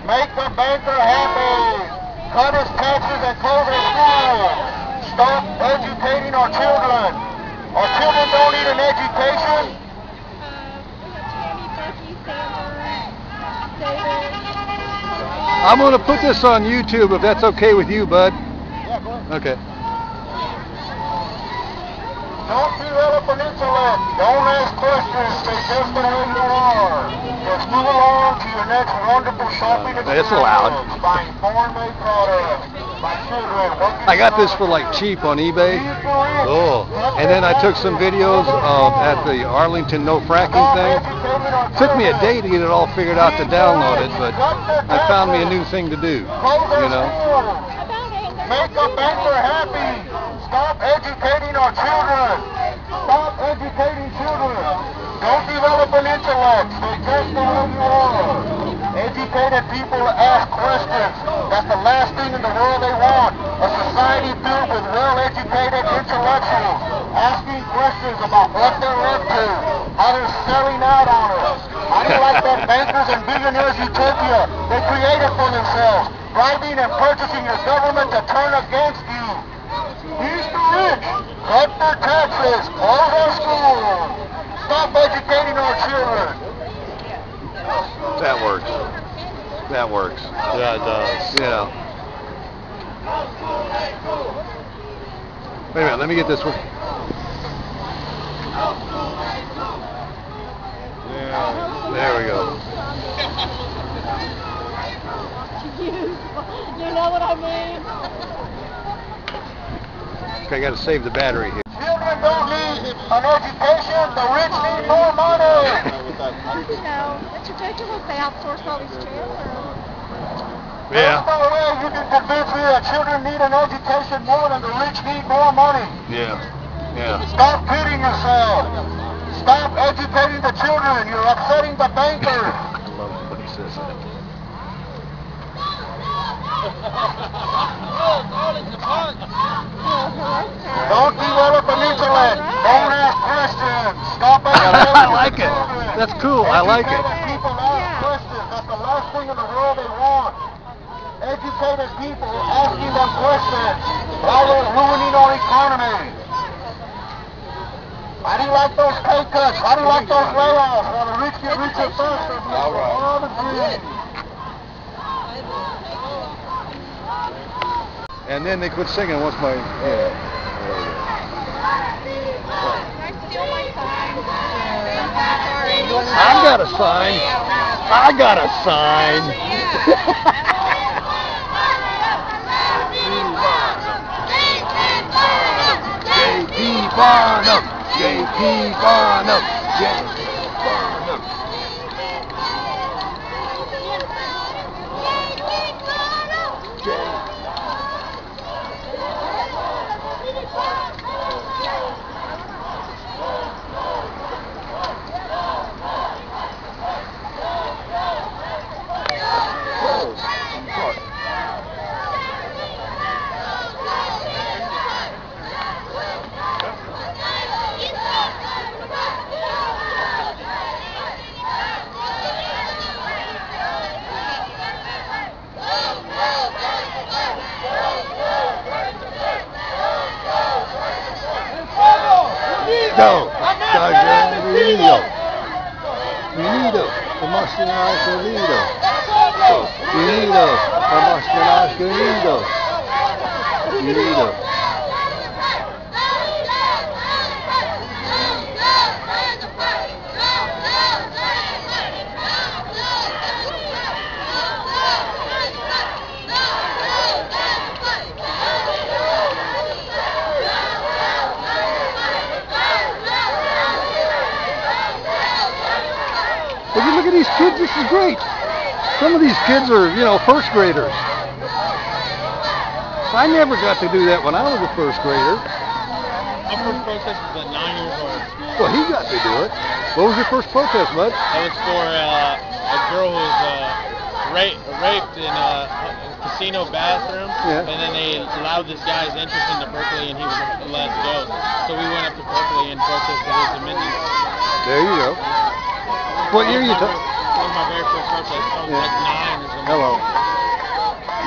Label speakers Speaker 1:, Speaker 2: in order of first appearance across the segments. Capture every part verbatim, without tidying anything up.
Speaker 1: Make the banker happy. Cut his taxes and close his schools. Stop educating our children. Our children don't need an education.
Speaker 2: I'm going to put this on YouTube if that's okay with you, bud.
Speaker 1: Yeah, go ahead.
Speaker 2: Okay.
Speaker 1: Don't develop an intellect. Don't ask questions. Stay just the way you are. Just move along to your next wonderful shopping experience.
Speaker 2: It's loud.
Speaker 1: Buying foreign-made products. My children,
Speaker 2: I got this for like cheap on eBay. Oh. And then I took some videos of at the Arlington no fracking thing. Took me a day to get it all figured out to download it, but I found me a new thing to do. You know.
Speaker 1: Make a banker happy. Stop educating our children. Stop educating children. Don't develop an intellect. Stay just the way you are. Educated people ask questions. That's the last thing in the world they want. A society filled with well-educated intellectuals asking questions about what they're up to, how they're selling out on us. How do you like that bankers and billionaires utopia they created for themselves, bribing and purchasing your government to turn against you? He's the rich. Cut their taxes. Close our schools. Stop educating our children.
Speaker 2: That works. That works.
Speaker 3: Yeah, it does.
Speaker 2: Yeah. Wait a minute, let me get this one.
Speaker 3: Yeah.
Speaker 2: There we go.
Speaker 4: You know what I mean?
Speaker 2: Okay, I got to save the battery here.
Speaker 1: Children don't need an education. The rich need more money.
Speaker 4: You know, it's ridiculous they outsource all these chairs.
Speaker 2: Yeah.
Speaker 1: There's no way you can convince me that children need an education more than the rich need more money.
Speaker 2: Yeah. Yeah.
Speaker 1: Stop kidding yourself. Stop educating the children. You're upsetting the bankers.
Speaker 2: I love when he says that.
Speaker 1: Don't develop an intellect. Don't ask questions. Stop educating
Speaker 2: I like
Speaker 1: the
Speaker 2: it.
Speaker 1: children.
Speaker 2: That's cool. I like it.
Speaker 1: Educated people ask questions. That's the last thing in the world they want. Educated people asking them questions while they're ruining our economy. How do you like those pay cuts? How do you like those layoffs? While the rich get richer first, they'll be able to all the dreams.
Speaker 2: And then they quit singing once my, yeah. I got a sign. I got a sign. J P Barnum, J P Barnum, J P Barnum. Go, Unido, Unido, vamos a nacional unido, Unido, vamos a nacional unido, Unido. Would you look at these kids? This is great. Some of these kids are, you know, first graders. I never got to do that when I was a first grader.
Speaker 3: My first protest was at nine years old.
Speaker 2: Well, he got to do it. What was your first protest, bud?
Speaker 3: That was for uh, a girl who was uh, ra- raped in a, a casino bathroom,
Speaker 2: Yeah.
Speaker 3: and then they allowed this guy's interest into Berkeley, and he was let go. So we went up to Berkeley and protested his amendments.
Speaker 2: There you go. What year are you talking?
Speaker 3: That was my very first protest. I was
Speaker 2: Yeah.
Speaker 3: like nine or something.
Speaker 2: Hello.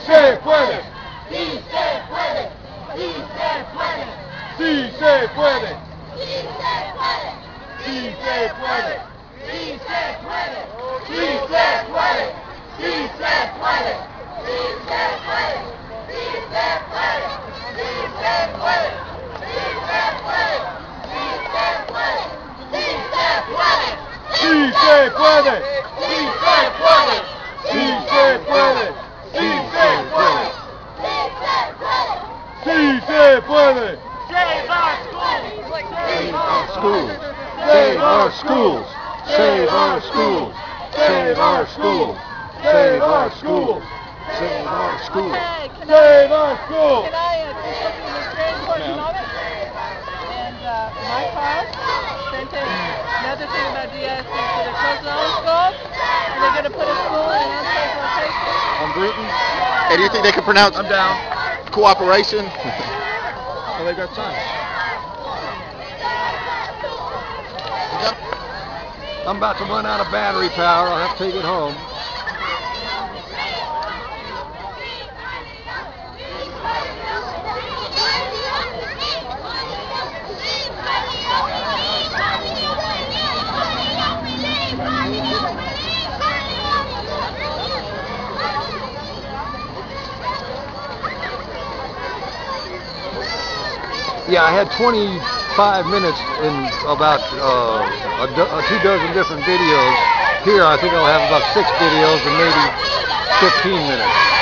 Speaker 1: se puede. Sí se puede. Sí se puede. Sí se puede. Sí se puede. Sí se puede. Sí se puede. Sí se puede. Sí se puede. Sí se puede. Sí se puede. Sí se puede. Sí se puede. Sí se puede. Sí se puede. Sí se puede. Sí se puede. Sí se puede. Sí se puede. Sí se puede. Save our schools.
Speaker 2: Save our schools. Save our schools. Save our schools. Save our schools. Save our schools.
Speaker 4: Hey, can
Speaker 1: Save
Speaker 4: I,
Speaker 1: our schools.
Speaker 4: can I uh, do something in this very important moment? And uh, my cause sent in another thing about D I S D. So they're closing all the schools, and they're going to put a school in an unsafe location.
Speaker 5: On Bruton? Hey, do you think they can pronounce
Speaker 3: I'm down.
Speaker 5: cooperation?
Speaker 3: Well, they got time.
Speaker 2: I'm about to run out of battery power. I'll have to take it home. Yeah, I had twenty-five minutes in about uh, a, do- a two dozen different videos. Here, I think I'll have about six videos and maybe fifteen minutes.